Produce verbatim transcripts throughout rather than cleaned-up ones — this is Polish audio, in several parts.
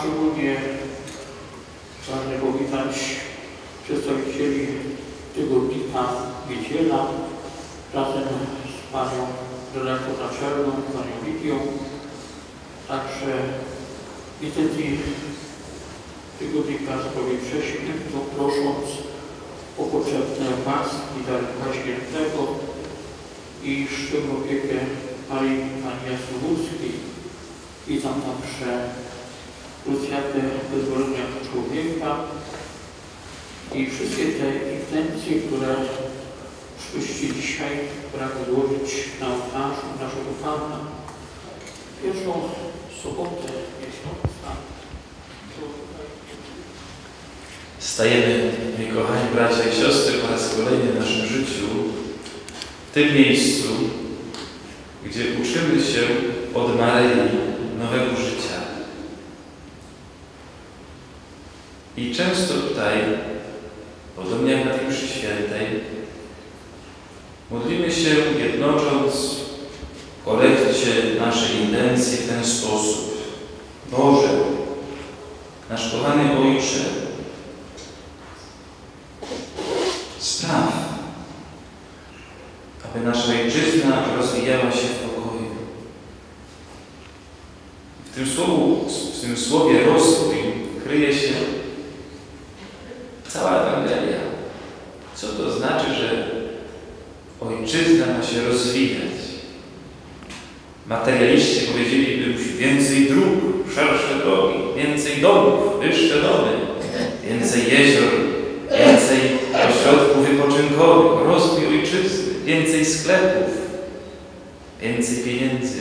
szczególnie pragnę powitać przedstawicieli tygodnika Niedziela razem z panią redaktor naczelną, panią Lidią, także niestety tygodnika sprawie przeświętą, prosząc o potrzebne łaski Darka Świętego i szczególną opiekę Marii Pani Jasnogórskiej. Witam także krucjatę wyzwolenia człowieka i wszystkie te intencje, które żebyście dzisiaj pragnę złożyć na ołtarzu naszego Pana. Pierwszą sobotę miesiąca. Stajemy, moi kochani bracia i siostry, po raz kolejny w naszym życiu, w tym miejscu, gdzie uczymy się od Maryi nowego życia. I często tutaj, podobnie jak na tej mszy świętej, modlimy się, jednocząc w kolekcie nasze intencje w ten sposób. Boże, nasz kochany Ojcze, spraw, aby nasza Ojczyzna rozwijała się w pokoju. W tym, słowu, w tym słowie rozwój kryje się cała Ewangelia. Co to znaczy, że Ojczyzna ma się rozwijać? Materialiści powiedzieliby, musi więcej dróg, szersze drogi, więcej domów, wyższe domy, więcej jezior, więcej ośrodków wypoczynkowych, rozwój Ojczyzny, więcej sklepów, więcej pieniędzy.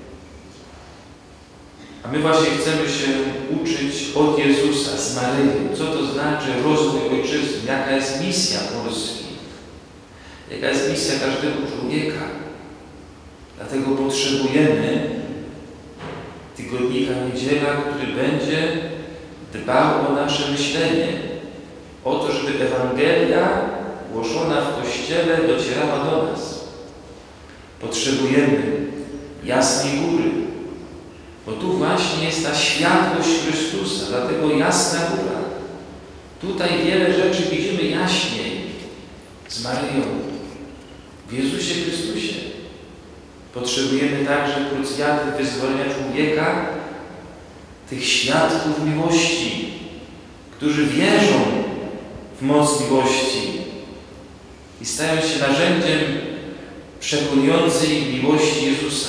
A my właśnie chcemy się uczyć od Jezusa, z Maryi, co to znaczy rozwój Ojczyzny, jaka jest misja Polski, jaka jest misja każdego człowieka. Dlatego potrzebujemy tygodnika Niedziela, który będzie dbał o nasze myślenie, o to, żeby Ewangelia głoszona w Kościele docierała do nas. Potrzebujemy jasnej góry, bo tu właśnie jest ta światłość Chrystusa, dlatego jasna góra. Tutaj wiele rzeczy widzimy jaśniej z Maryją, w Jezusie Chrystusie. Potrzebujemy także krucjaty wyzwolenia człowieka, tych świadków miłości, którzy wierzą w moc miłości i stają się narzędziem przekonującej miłości Jezusa.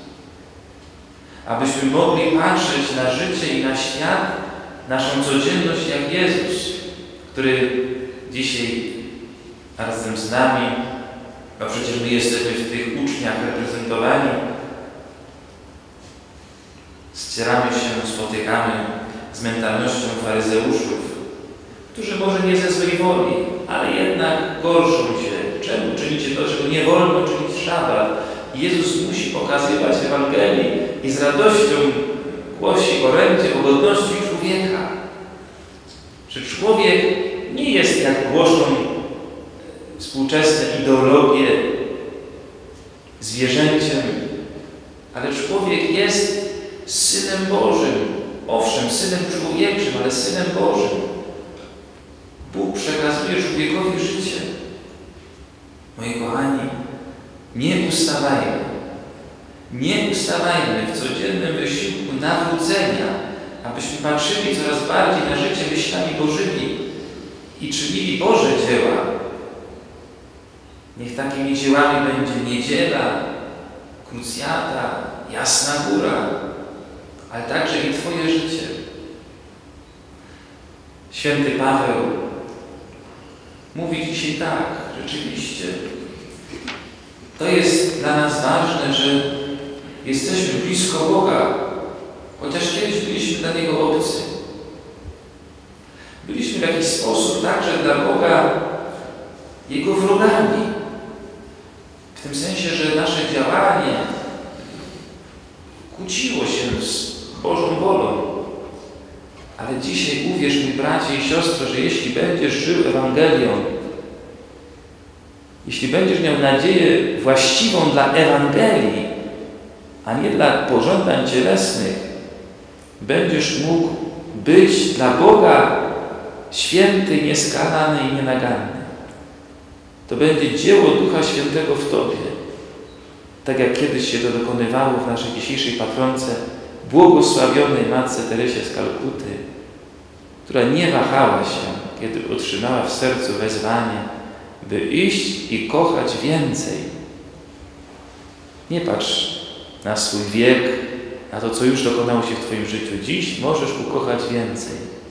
Abyśmy mogli patrzeć na życie i na świat, naszą codzienność jak Jezus, który dzisiaj razem z nami, bo przecież my jesteśmy w tych uczniach reprezentowani, ścieramy się, spotykamy z mentalnością faryzeuszów, którzy może nie ze złej woli, ale jednak gorszą się. Czemu czynicie to, czego nie wolno czynić w szabat? I Jezus musi pokazywać w Ewangelii i z radością głosi orędzie o godności człowieka. Że człowiek nie jest, jak głoszą współczesne ideologie, zwierzęciem, ale człowiek jest Synem Bożym. Owszem, Synem człowieczym, ale Synem Bożym. Bóg przekazuje człowiekowi życie. Moi kochani, nie ustawajmy. Nie ustawajmy w codziennym wysiłku nawrócenia, abyśmy patrzyli coraz bardziej na życie myślami Bożymi i czynili Boże dzieła. Niech takimi dziełami będzie niedziela, krucjata, jasna góra, ale także i Twoje życie. Święty Paweł mówi dzisiaj tak, rzeczywiście, to jest dla nas ważne, że jesteśmy blisko Boga, chociaż kiedyś byliśmy dla Niego obcy. Byliśmy w jakiś sposób także dla Boga Jego wrogami. W tym sensie, że nasze działanie kłóciło się z Bożą wolą. Ale dzisiaj uwierz mi, bracie i siostro, że jeśli będziesz żył Ewangelią, jeśli będziesz miał nadzieję właściwą dla Ewangelii, a nie dla pożądań cielesnych, będziesz mógł być dla Boga święty, nieskalany i nienaganny. To będzie dzieło Ducha Świętego w Tobie. Tak jak kiedyś się to dokonywało w naszej dzisiejszej patronce, błogosławionej Matce Teresie z Kalkuty, która nie wahała się, kiedy otrzymała w sercu wezwanie, by iść i kochać więcej. Nie patrz na swój wiek, na to, co już dokonało się w Twoim życiu. Dziś możesz ukochać więcej.